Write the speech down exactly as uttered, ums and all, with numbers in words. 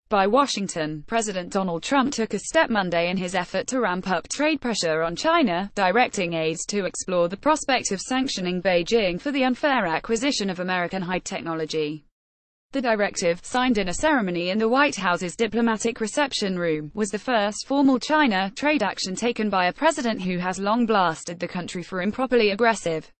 by Washington. President Donald Trump took a step Monday in his effort to ramp up trade pressure on China, directing aides to explore the prospect of sanctioning Beijing for the unfair acquisition of American high technology. The directive, signed in a ceremony in the White House's diplomatic reception room, was the first formal China trade action taken by a president who has long blasted the country for improperly aggressive